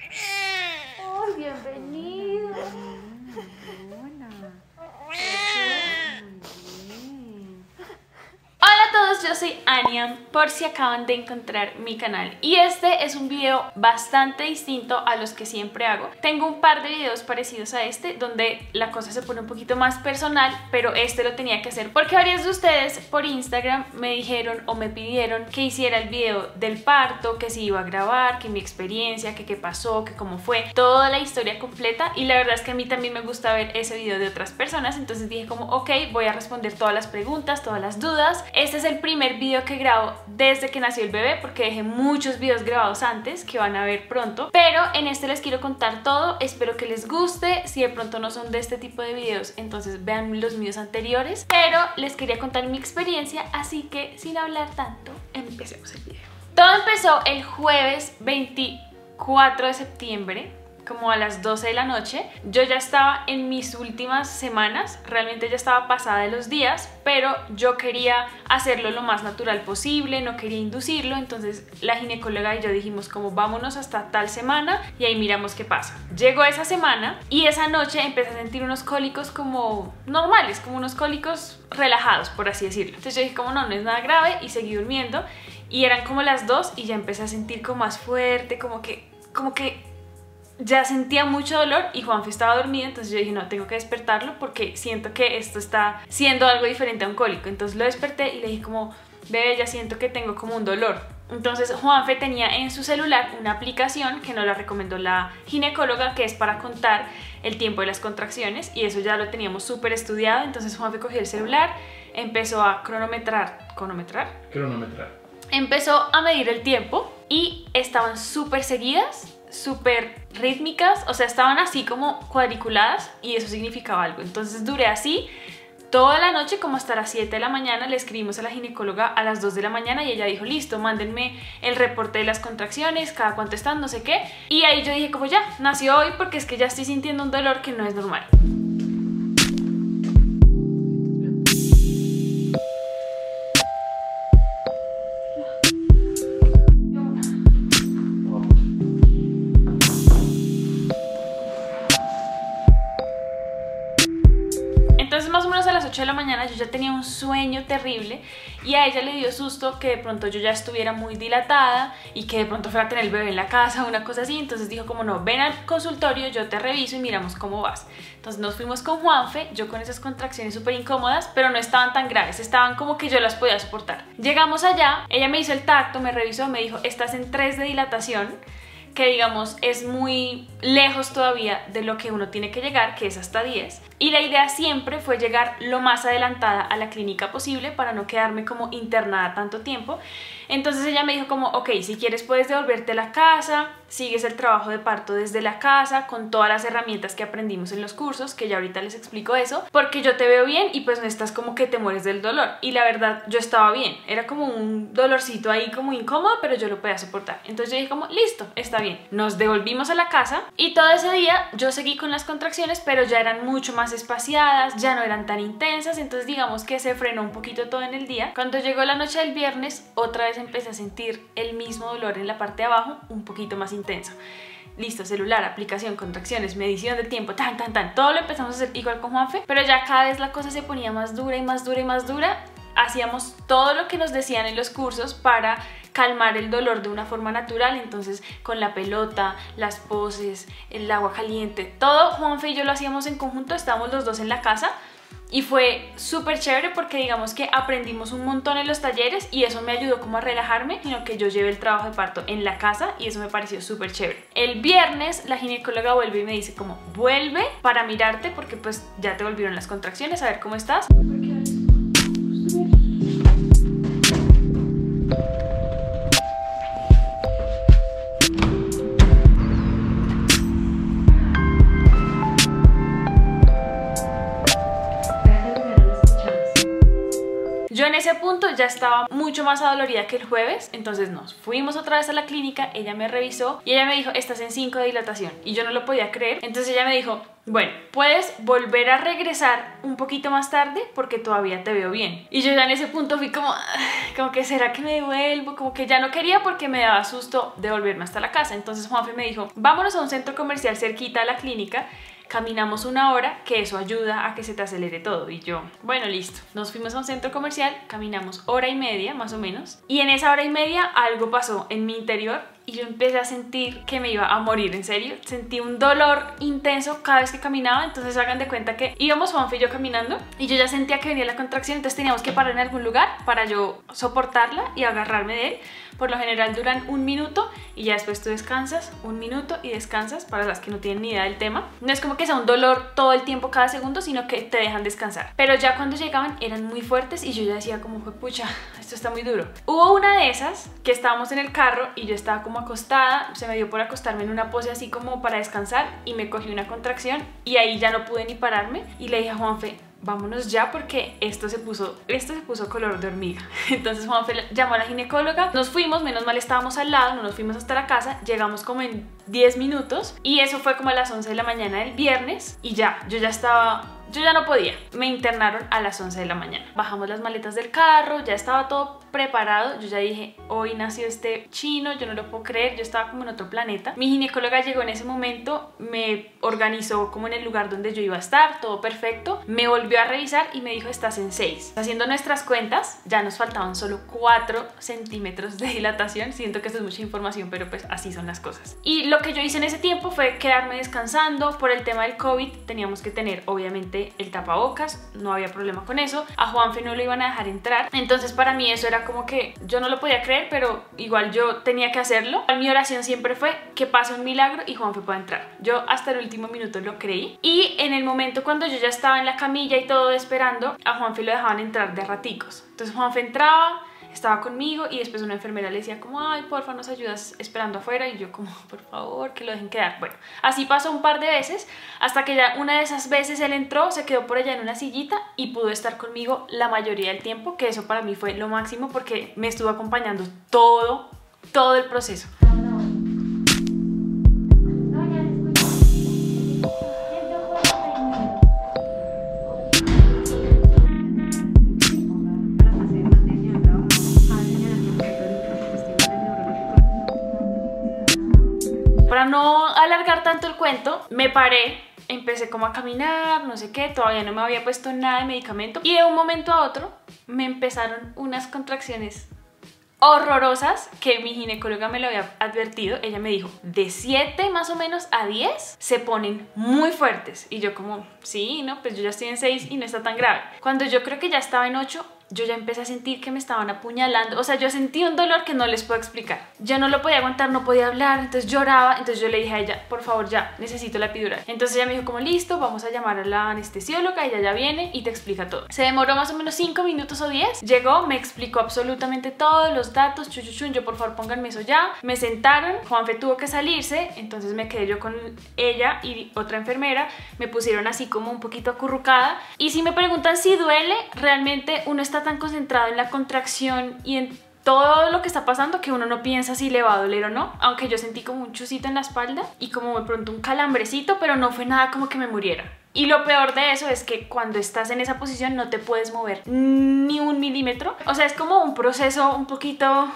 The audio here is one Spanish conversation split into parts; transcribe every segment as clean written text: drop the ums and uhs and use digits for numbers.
¡Ay, bienvenido! Hola. Hola a todos, yo soy Ania, por si acaban de encontrar mi canal. Y este es un video bastante distinto a los que siempre hago. Tengo un par de videos parecidos a este, donde la cosa se pone un poquito más personal, pero este lo tenía que hacer porque varios de ustedes por Instagram me dijeron o me pidieron que hiciera el video del parto, que si iba a grabar, que mi experiencia, que qué pasó, que cómo fue, toda la historia completa. Y la verdad es que a mí también me gusta ver ese video de otras personas, entonces dije como ok, voy a responder todas las preguntas, todas las dudas. Este es el primer video que grabo desde que nació el bebé, porque dejé muchos videos grabados antes que van a ver pronto, pero en este les quiero contar todo. Espero que les guste. Si de pronto no son de este tipo de videos, entonces vean los míos anteriores, pero les quería contar mi experiencia, así que sin hablar tanto, empecemos el video. Todo empezó el jueves 24 de septiembre, como a las 12 de la noche. Yo ya estaba en mis últimas semanas, realmente ya estaba pasada de los días, pero yo quería hacerlo lo más natural posible, no quería inducirlo. Entonces la ginecóloga y yo dijimos como vámonos hasta tal semana y ahí miramos qué pasa. Llegó esa semana y esa noche empecé a sentir unos cólicos como normales, como unos cólicos relajados, por así decirlo. Entonces yo dije como no es nada grave y seguí durmiendo, y eran como las 2 y ya empecé a sentir como más fuerte, como que ya sentía mucho dolor, y Juanfe estaba dormido. Entonces yo dije no, tengo que despertarlo porque siento que esto está siendo algo diferente a un cólico. Entonces lo desperté y le dije como bebé, ya siento que tengo como un dolor. Entonces Juanfe tenía en su celular una aplicación que nos la recomendó la ginecóloga, que es para contar el tiempo de las contracciones, y eso ya lo teníamos súper estudiado. Entonces Juanfe cogió el celular, empezó a cronometrar, empezó a medir el tiempo y estaban súper seguidas, súper rítmicas, o sea, estaban así como cuadriculadas, y eso significaba algo. Entonces duré así toda la noche, como hasta las 7 de la mañana. Le escribimos a la ginecóloga a las 2 de la mañana y ella dijo listo, mándenme el reporte de las contracciones, cada cuánto están, no sé qué. Y ahí yo dije como ya, nació hoy, porque es que ya estoy sintiendo un dolor que no es normal. Entonces más o menos a las 8 de la mañana yo ya tenía un sueño terrible, y a ella le dio susto que de pronto yo ya estuviera muy dilatada y que de pronto fuera a tener el bebé en la casa, una cosa así. Entonces dijo como no, ven al consultorio, yo te reviso y miramos cómo vas. Entonces nos fuimos con Juanfe, yo con esas contracciones súper incómodas, pero no estaban tan graves, estaban como que yo las podía soportar. Llegamos allá, ella me hizo el tacto, me revisó, me dijo estás en 3 de dilatación, que digamos es muy lejos todavía de lo que uno tiene que llegar, que es hasta 10. Y la idea siempre fue llegar lo más adelantada a la clínica posible para no quedarme como internada tanto tiempo. Entonces ella me dijo como ok, si quieres puedes devolverte a la casa, sigues el trabajo de parto desde la casa con todas las herramientas que aprendimos en los cursos, que ya ahorita les explico eso, porque yo te veo bien y pues no estás como que te mueres del dolor. Y la verdad yo estaba bien, era como un dolorcito ahí como incómodo, pero yo lo podía soportar. Entonces yo dije como listo, está bien. Nos devolvimos a la casa y todo ese día yo seguí con las contracciones, pero ya eran mucho más espaciadas, ya no eran tan intensas. Entonces digamos que se frenó un poquito todo en el día. Cuando llegó la noche del viernes, otra vez empecé a sentir el mismo dolor en la parte de abajo, un poquito más intenso. Listo, celular, aplicación, contracciones, medición del tiempo, todo lo empezamos a hacer igual con Juanfe, pero ya cada vez la cosa se ponía más dura y más dura y más dura. Hacíamos todo lo que nos decían en los cursos para calmar el dolor de una forma natural. Entonces con la pelota, las poses, el agua caliente, todo Juanfe y yo lo hacíamos en conjunto, estábamos los dos en la casa. Y fue súper chévere porque digamos que aprendimos un montón en los talleres, y eso me ayudó como a relajarme, sino que yo llevé el trabajo de parto en la casa y eso me pareció súper chévere. El viernes la ginecóloga vuelve y me dice como vuelve para mirarte porque pues ya te volvieron las contracciones, a ver cómo estás. Yo en ese punto ya estaba muy mucho más adolorida que el jueves, entonces nos fuimos otra vez a la clínica, ella me revisó y ella me dijo, estás en 5 de dilatación, y yo no lo podía creer. Entonces ella me dijo, bueno, puedes volver a regresar un poquito más tarde porque todavía te veo bien. Y yo ya en ese punto fui como que ¿será que me devuelvo? Como que ya no quería porque me daba susto devolverme hasta la casa. Entonces Juanfe me dijo, vámonos a un centro comercial cerquita a la clínica, caminamos 1 hora, que eso ayuda a que se te acelere todo. Y yo, bueno, listo. Nos fuimos a un centro comercial, caminamos 1 hora y media más o menos, y en esa 1 hora y media algo pasó en mi interior y yo empecé a sentir que me iba a morir, en serio. Sentí un dolor intenso cada vez que caminaba. Entonces hagan de cuenta que íbamos Juanfe y yo caminando y yo ya sentía que venía la contracción, entonces teníamos que parar en algún lugar para yo soportarla y agarrarme de él. Por lo general duran 1 minuto y ya después tú descansas, 1 minuto y descansas, para las que no tienen ni idea del tema. No es como que sea un dolor todo el tiempo, cada segundo, sino que te dejan descansar. Pero ya cuando llegaban eran muy fuertes y yo ya decía como, pucha, esto está muy duro. Hubo una de esas que estábamos en el carro y yo estaba como acostada, se me dio por acostarme en una pose así como para descansar y me cogí una contracción y ahí ya no pude ni pararme y le dije a Juanfe, vámonos ya porque esto se puso color de hormiga. Entonces Juanfe llamó a la ginecóloga, nos fuimos, menos mal estábamos al lado, no nos fuimos hasta la casa, llegamos como en 10 minutos y eso fue como a las 11 de la mañana del viernes y ya, yo ya no podía. Me internaron a las 11 de la mañana. Bajamos las maletas del carro, ya estaba todo preparado. Yo ya dije, hoy nació este chino, yo no lo puedo creer, yo estaba como en otro planeta. Mi ginecóloga llegó en ese momento, me organizó como en el lugar donde yo iba a estar, todo perfecto. Me volvió a revisar y me dijo, estás en 6. Haciendo nuestras cuentas, ya nos faltaban solo 4 centímetros de dilatación. Siento que esto es mucha información, pero pues así son las cosas. Y lo que yo hice en ese tiempo fue quedarme descansando. Por el tema del COVID teníamos que tener obviamente el tapabocas, no había problema con eso. A Juanfe no lo iban a dejar entrar, entonces para mí eso era como que yo no lo podía creer, pero igual yo tenía que hacerlo. Mi oración siempre fue que pase un milagro y Juanfe pueda entrar. Yo hasta el último minuto lo creí y en el momento cuando yo ya estaba en la camilla y todo esperando, a Juanfe lo dejaban entrar de raticos. Entonces Juanfe entraba, estaba conmigo y después una enfermera le decía como, ay, porfa, nos ayudas esperando afuera, y yo como, por favor, que lo dejen quedar. Bueno, así pasó un par de veces hasta que ya una de esas veces él entró, se quedó por allá en una sillita y pudo estar conmigo la mayoría del tiempo, que eso para mí fue lo máximo porque me estuvo acompañando todo el proceso. Para no alargar tanto el cuento, me paré, empecé como a caminar, no sé qué, todavía no me había puesto nada de medicamento y de un momento a otro me empezaron unas contracciones horrorosas que mi ginecóloga me lo había advertido. Ella me dijo, de 7 más o menos a 10 se ponen muy fuertes y yo como, sí, no, pues yo ya estoy en 6 y no está tan grave. Cuando yo creo que ya estaba en 8, yo ya empecé a sentir que me estaban apuñalando. O sea, yo sentí un dolor que no les puedo explicar. Yo no lo podía aguantar, no podía hablar, entonces lloraba. Entonces yo le dije a ella, por favor, ya, necesito la epidural. Entonces ella me dijo como, listo, vamos a llamar a la anestesióloga, ella ya viene y te explica todo. Se demoró más o menos 5 minutos o 10. Llegó, me explicó absolutamente todos los datos, chuchuchun, yo por favor pónganme eso ya. Me sentaron, Juanfe tuvo que salirse, entonces me quedé yo con ella y otra enfermera. Me pusieron así como un poquito acurrucada. Y si me preguntan si duele, realmente uno está tan concentrado en la contracción y en todo lo que está pasando que uno no piensa si le va a doler o no, aunque yo sentí como un chusito en la espalda y como de pronto un calambrecito, pero no fue nada como que me muriera. Y lo peor de eso es que cuando estás en esa posición no te puedes mover ni 1 milímetro. O sea, es como un proceso un poquito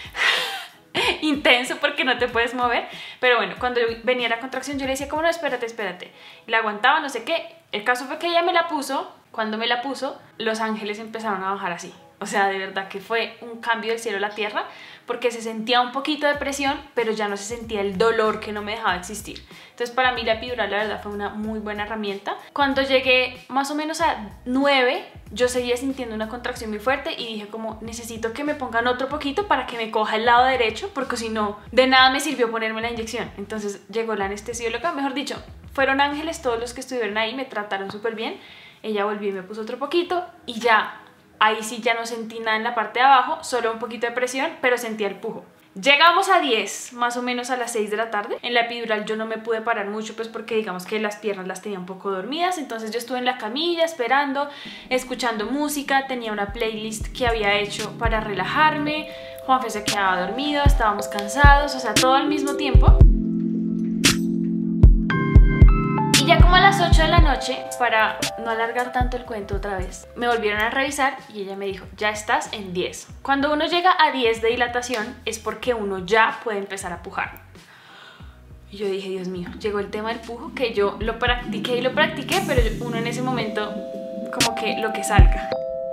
intenso porque no te puedes mover. Pero bueno, cuando venía la contracción yo le decía como, no, espérate. Y la aguantaba, no sé qué. El caso fue que ella me la puso. Cuando me la puso, los ángeles empezaron a bajar así. O sea, de verdad que fue un cambio del cielo a la tierra, porque se sentía un poquito de presión, pero ya no se sentía el dolor que no me dejaba existir. Entonces para mí la epidural la verdad fue una muy buena herramienta. Cuando llegué más o menos a 9, yo seguía sintiendo una contracción muy fuerte y dije como, necesito que me pongan otro poquito para que me coja el lado derecho, porque si no, de nada me sirvió ponerme la inyección. Entonces llegó la anestesióloga, mejor dicho, fueron ángeles todos los que estuvieron ahí, me trataron súper bien. Ella volvió y me puso otro poquito y ya, ahí sí ya no sentí nada en la parte de abajo, solo un poquito de presión, pero sentía el pujo. Llegamos a 10, más o menos a las 6 de la tarde. En la epidural yo no me pude parar mucho, pues porque digamos que las piernas las tenía un poco dormidas. Entonces yo estuve en la camilla esperando, escuchando música. Tenía una playlist que había hecho para relajarme. Juanfe se quedaba dormido, estábamos cansados, o sea, todo al mismo tiempo. Y ya como a las 8 de la noche, para no alargar tanto el cuento otra vez, me volvieron a revisar y ella me dijo, ya estás en 10. Cuando uno llega a 10 de dilatación es porque uno ya puede empezar a pujar. Y yo dije, Dios mío, llegó el tema del pujo, que yo lo practiqué, pero uno en ese momento como que lo que salga.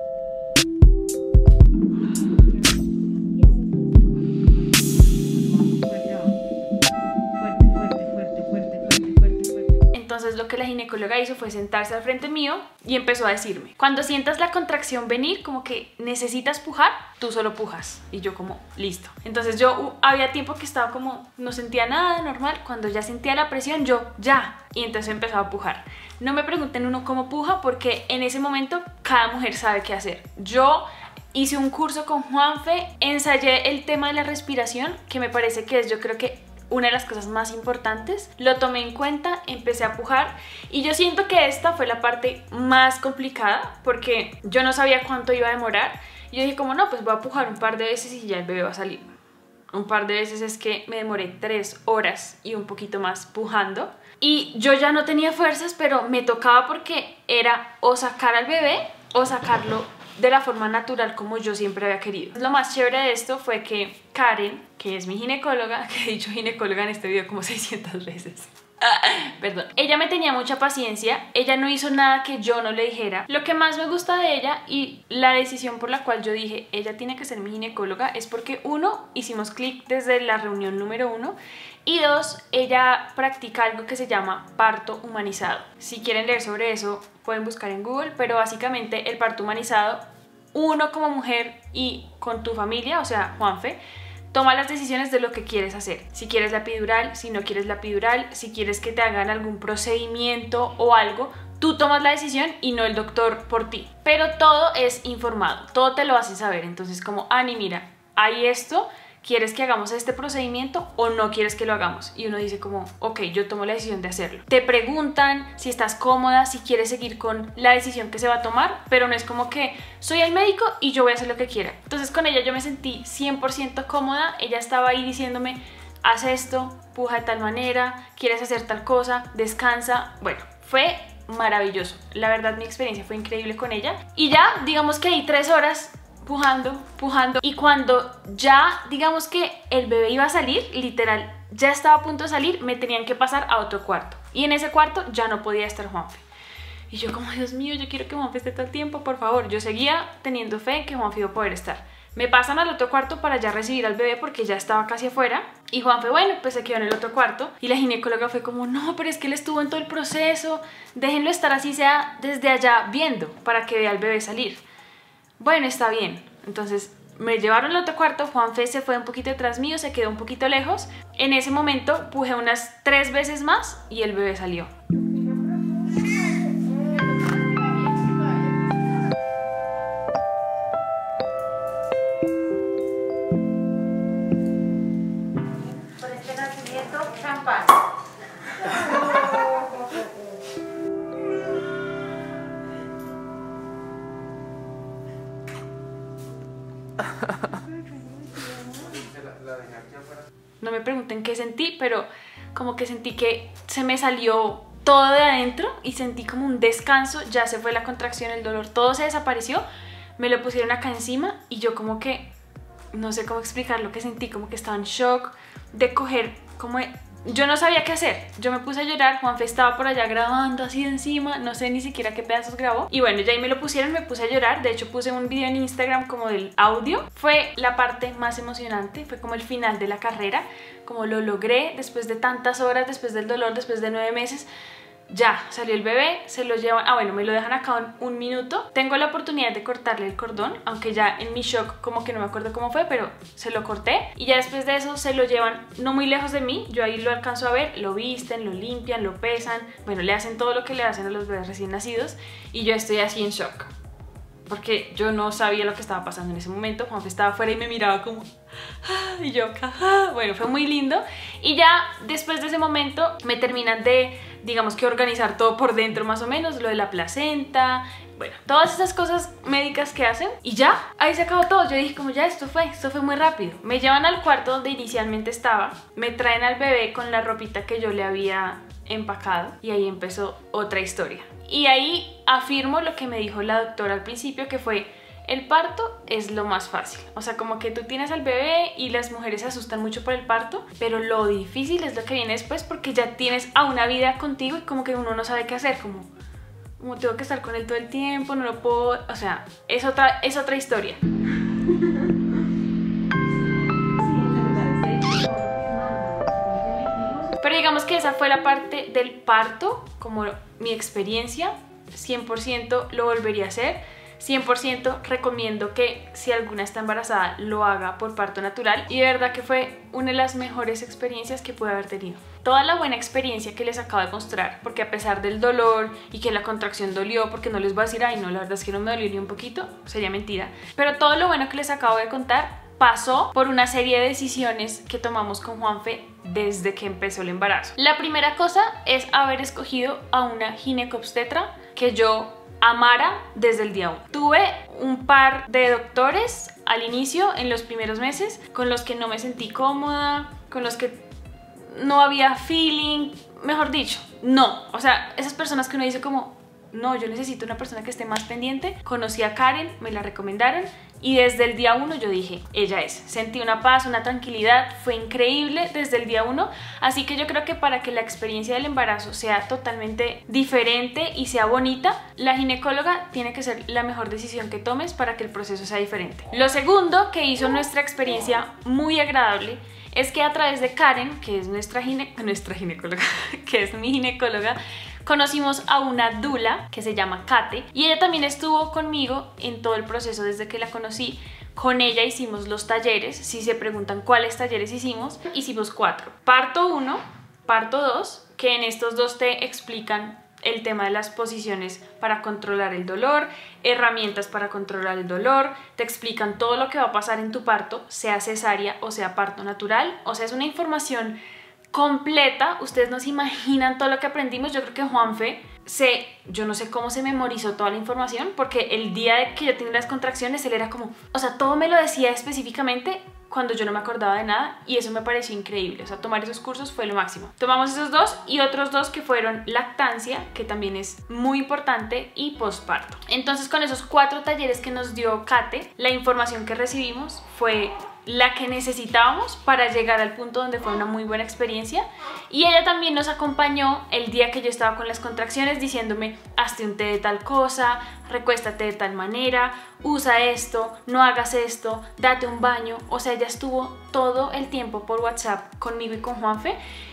Entonces lo que la ginecóloga hizo fue sentarse al frente mío y empezó a decirme, cuando sientas la contracción venir, como que necesitas pujar, tú solo pujas. Y yo como, listo. Entonces yo había tiempo que estaba como, no sentía nada normal. Cuando ya sentía la presión, yo ya. Y entonces empezaba a pujar. No me pregunten uno cómo puja, porque en ese momento cada mujer sabe qué hacer. Yo hice un curso con Juanfe, ensayé el tema de la respiración, que me parece que es, yo creo que una de las cosas más importantes. Lo tomé en cuenta, empecé a pujar y yo siento que esta fue la parte más complicada porque yo no sabía cuánto iba a demorar. Y yo dije como no, pues voy a pujar un par de veces y ya el bebé va a salir. Un par de veces es que me demoré 3 horas y un poquito más pujando. Y yo ya no tenía fuerzas, pero me tocaba porque era o sacar al bebé o sacarlo de la forma natural como yo siempre había querido. Lo más chévere de esto fue que Karen, que es mi ginecóloga, que he dicho ginecóloga en este video como 600 veces, perdón, ella me tenía mucha paciencia, ella no hizo nada que yo no le dijera. Lo que más me gusta de ella y la decisión por la cual yo dije ella tiene que ser mi ginecóloga es porque uno, hicimos clic desde la reunión número 1 y 2, ella practica algo que se llama parto humanizado. Si quieren leer sobre eso pueden buscar en Google, pero básicamente el parto humanizado, uno como mujer y con tu familia, o sea Juanfe, toma las decisiones de lo que quieres hacer. Si quieres la epidural, si no quieres la epidural, si quieres que te hagan algún procedimiento o algo, tú tomas la decisión y no el doctor por ti. Pero todo es informado, todo te lo hacen saber. Entonces como, Ani, mira, hay esto, ¿quieres que hagamos este procedimiento o no quieres que lo hagamos? Y uno dice como, ok, yo tomo la decisión de hacerlo. Te preguntan si estás cómoda, si quieres seguir con la decisión que se va a tomar, pero no es como que soy el médico y yo voy a hacer lo que quiera. Entonces con ella yo me sentí 100% cómoda. Ella estaba ahí diciéndome, haz esto, puja de tal manera, quieres hacer tal cosa, descansa. Bueno, fue maravilloso. La verdad mi experiencia fue increíble con ella. Y ya, digamos que ahí 3 horas pujando, y cuando ya digamos que el bebé iba a salir, literal, ya estaba a punto de salir, me tenían que pasar a otro cuarto y en ese cuarto ya no podía estar Juanfe. Y yo como, Dios mío, yo quiero que Juanfe esté todo el tiempo, por favor. Yo seguía teniendo fe en que Juanfe iba a poder estar. Me pasan al otro cuarto para ya recibir al bebé porque ya estaba casi afuera. Y Juanfe, bueno, pues se quedó en el otro cuarto. Y la ginecóloga fue como, no, pero es que él estuvo en todo el proceso, déjenlo estar así sea desde allá viendo para que vea al bebé salir. Bueno, está bien. Entonces me llevaron al otro cuarto, Juanfe se fue un poquito detrás mío, se quedó un poquito lejos. En ese momento pujé unas 3 veces más y el bebé salió. Por este nacimiento, champán. No me pregunten qué sentí, pero como que sentí que se me salió todo de adentro y sentí como un descanso. Ya se fue la contracción, el dolor, todo se desapareció. Me lo pusieron acá encima y yo como que no sé cómo explicar lo que sentí, como que estaba en shock de coger como... Yo no sabía qué hacer, yo me puse a llorar, Juanfe estaba por allá grabando así de encima, no sé ni siquiera qué pedazos grabó. Y bueno, ya ahí me lo pusieron, me puse a llorar, de hecho puse un video en Instagram como del audio. Fue la parte más emocionante, fue como el final de la carrera, como lo logré después de tantas horas, después del dolor, después de 9 meses. Ya, salió el bebé, se lo llevan, bueno, me lo dejan acá en 1 minuto. Tengo la oportunidad de cortarle el cordón, aunque ya en mi shock como que no me acuerdo cómo fue, pero se lo corté. Y ya después de eso se lo llevan no muy lejos de mí, yo ahí lo alcanzo a ver, lo visten, lo limpian, lo pesan. Bueno, le hacen todo lo que le hacen a los bebés recién nacidos y yo estoy así en shock. porque yo no sabía lo que estaba pasando en ese momento. Juanfe estaba afuera y me miraba como y yo acá, bueno, fue muy lindo. Y ya después de ese momento me terminan de, digamos que organizar todo por dentro más o menos, lo de la placenta, bueno, todas esas cosas médicas que hacen. Y ya, ahí se acabó todo. Yo dije como ya, esto fue muy rápido. Me llevan al cuarto donde inicialmente estaba, me traen al bebé con la ropita que yo le había empacado y ahí empezó otra historia. Y ahí afirmo lo que me dijo la doctora al principio, que fue: el parto es lo más fácil. O sea, como que tú tienes al bebé y las mujeres se asustan mucho por el parto, pero lo difícil es lo que viene después, porque ya tienes a una vida contigo y como que uno no sabe qué hacer, como tengo que estar con él todo el tiempo, no lo puedo, o sea, es otra historia. Pero digamos que esa fue la parte del parto, como mi experiencia. 100% lo volvería a hacer. 100% recomiendo que si alguna está embarazada lo haga por parto natural, y de verdad que fue una de las mejores experiencias que pude haber tenido. Toda la buena experiencia que les acabo de mostrar, porque a pesar del dolor y que la contracción dolió, porque no les voy a decir, ay no, la verdad es que no me dolió ni un poquito, sería mentira, pero todo lo bueno que les acabo de contar pasó por una serie de decisiones que tomamos con Juanfe desde que empezó el embarazo. La primera cosa es haber escogido a una ginecobstetra que yo amara desde el día 1. Tuve un par de doctores al inicio, en los primeros meses, con los que no me sentí cómoda, con los que no había feeling, mejor dicho, no. O sea, esas personas que uno dice como, no, yo necesito una persona que esté más pendiente. Conocí a Karen, me la recomendaron y desde el día 1 yo dije, ella es. Sentí una paz, una tranquilidad, fue increíble desde el día 1. Así que yo creo que para que la experiencia del embarazo sea totalmente diferente y sea bonita, la ginecóloga tiene que ser la mejor decisión que tomes para que el proceso sea diferente. Lo segundo que hizo nuestra experiencia muy agradable es que a través de Karen, que es nuestra ginecóloga, que es mi ginecóloga, conocimos a una dula que se llama Kate, y ella también estuvo conmigo en todo el proceso desde que la conocí. Con ella hicimos los talleres. Si se preguntan cuáles talleres hicimos 4: parto 1, parto 2, que en estos dos te explican el tema de las posiciones para controlar el dolor, herramientas para controlar el dolor, te explican todo lo que va a pasar en tu parto, sea cesárea o sea parto natural. O sea, es una información completa. Ustedes no se imaginan todo lo que aprendimos. Yo creo que Juanfe yo no sé cómo se memorizó toda la información, porque el día de que yo tenía las contracciones él era como, o sea, todo me lo decía específicamente cuando yo no me acordaba de nada, y eso me pareció increíble. O sea, tomar esos cursos fue lo máximo. Tomamos esos dos y otros dos que fueron lactancia, que también es muy importante, y posparto. Entonces, con esos 4 talleres que nos dio Kate, la información que recibimos fue la que necesitábamos para llegar al punto donde fue una muy buena experiencia. Y ella también nos acompañó el día que yo estaba con las contracciones, diciéndome, hazte un té de tal cosa, recuéstate de tal manera, usa esto, no hagas esto, date un baño. O sea, ella estuvo todo el tiempo por WhatsApp conmigo y con Juanfe,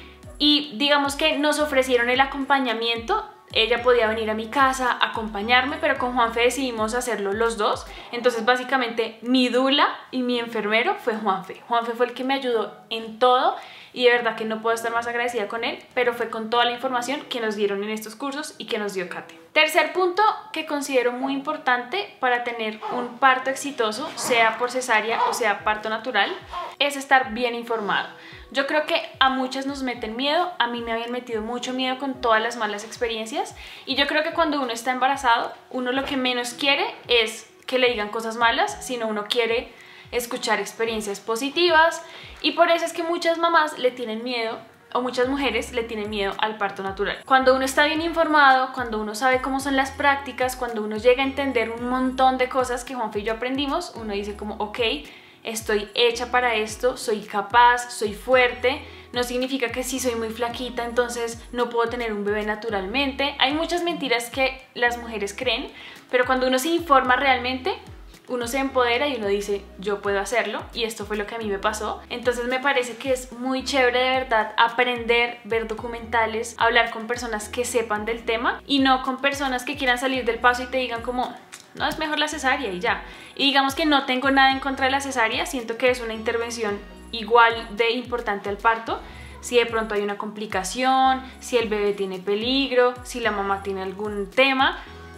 y digamos que nos ofrecieron el acompañamiento. Ella podía venir a mi casa a acompañarme, pero con Juanfe decidimos hacerlo los dos. Entonces básicamente mi dula y mi enfermero fue Juanfe. Juanfe fue el que me ayudó en todo, y de verdad que no puedo estar más agradecida con él, pero fue con toda la información que nos dieron en estos cursos y que nos dio Kate. Tercer punto que considero muy importante para tener un parto exitoso, sea por cesárea o sea parto natural, es estar bien informado. Yo creo que a muchas nos meten miedo. A mí me habían metido mucho miedo con todas las malas experiencias, y yo creo que cuando uno está embarazado, uno lo que menos quiere es que le digan cosas malas, sino uno quiere escuchar experiencias positivas. Y por eso es que muchas mamás le tienen miedo, o muchas mujeres le tienen miedo al parto natural. Cuando uno está bien informado, cuando uno sabe cómo son las prácticas, cuando uno llega a entender un montón de cosas que Juanfe y yo aprendimos, uno dice como, ok, estoy hecha para esto, soy capaz, soy fuerte. No significa que si soy muy flaquita entonces no puedo tener un bebé naturalmente. Hay muchas mentiras que las mujeres creen, pero cuando uno se informa realmente, uno se empodera y uno dice, yo puedo hacerlo, y esto fue lo que a mí me pasó. Entonces me parece que es muy chévere de verdad aprender, ver documentales, hablar con personas que sepan del tema, y no con personas que quieran salir del paso y te digan como, no, es mejor la cesárea y ya. Y digamos que no tengo nada en contra de la cesárea, siento que es una intervención igual de importante al parto. Si de pronto hay una complicación, si el bebé tiene peligro, si la mamá tiene algún tema,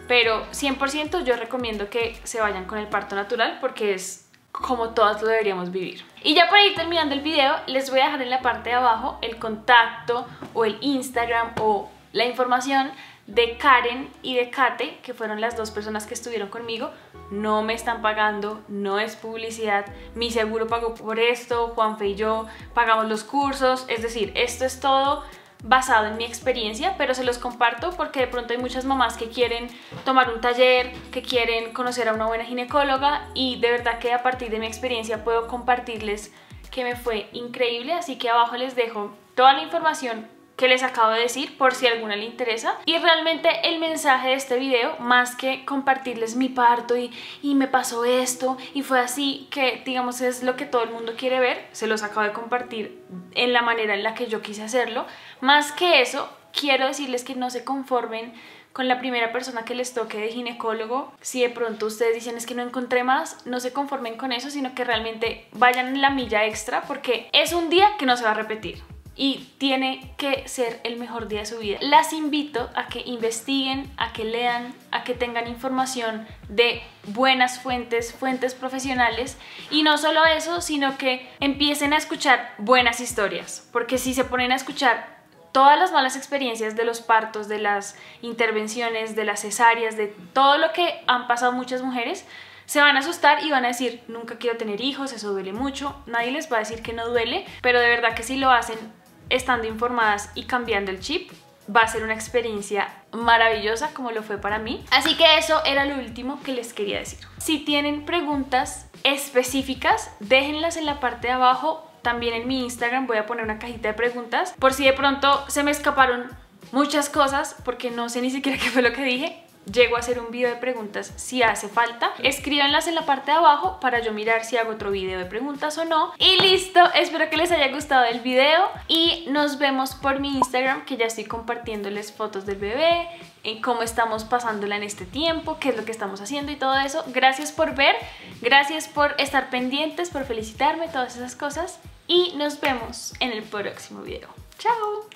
pero 100% yo recomiendo que se vayan con el parto natural porque es como todas lo deberíamos vivir. Y ya para ir terminando el video, les voy a dejar en la parte de abajo el contacto o el Instagram o la información de Karen y de Kate, que fueron las dos personas que estuvieron conmigo. No me están pagando, no es publicidad, mi seguro pagó por esto, Juanfe y yo pagamos los cursos, es decir, esto es todo basado en mi experiencia, pero se los comparto porque de pronto hay muchas mamás que quieren tomar un taller, que quieren conocer a una buena ginecóloga, y de verdad que a partir de mi experiencia puedo compartirles que me fue increíble, así que abajo les dejo toda la información que les acabo de decir por si a alguna le interesa. Y realmente el mensaje de este video, más que compartirles mi parto y me pasó esto y fue así, que digamos es lo que todo el mundo quiere ver, se los acabo de compartir en la manera en la que yo quise hacerlo. Más que eso, quiero decirles que no se conformen con la primera persona que les toque de ginecólogo. Si de pronto ustedes dicen es que no encontré más, no se conformen con eso, sino que realmente vayan en la milla extra, porque es un día que no se va a repetir y tiene que ser el mejor día de su vida. Las invito a que investiguen, a que lean, a que tengan información de buenas fuentes profesionales, y no solo eso, sino que empiecen a escuchar buenas historias, porque si se ponen a escuchar todas las malas experiencias de los partos, de las intervenciones, de las cesáreas, de todo lo que han pasado muchas mujeres, se van a asustar y van a decir, nunca quiero tener hijos, eso duele mucho. Nadie les va a decir que no duele, pero de verdad que si lo hacen estando informadas y cambiando el chip, va a ser una experiencia maravillosa como lo fue para mí. Así que eso era lo último que les quería decir. Si tienen preguntas específicas, déjenlas en la parte de abajo. También en mi Instagram voy a poner una cajita de preguntas por si de pronto se me escaparon muchas cosas, porque no sé ni siquiera qué fue lo que dije. Llego a hacer un video de preguntas si hace falta. Escríbanlas en la parte de abajo para yo mirar si hago otro video de preguntas o no. Y listo, espero que les haya gustado el video y nos vemos por mi Instagram, que ya estoy compartiéndoles fotos del bebé, en cómo estamos pasándola en este tiempo, qué es lo que estamos haciendo y todo eso. Gracias por ver, gracias por estar pendientes, por felicitarme, todas esas cosas, y nos vemos en el próximo video. ¡Chao!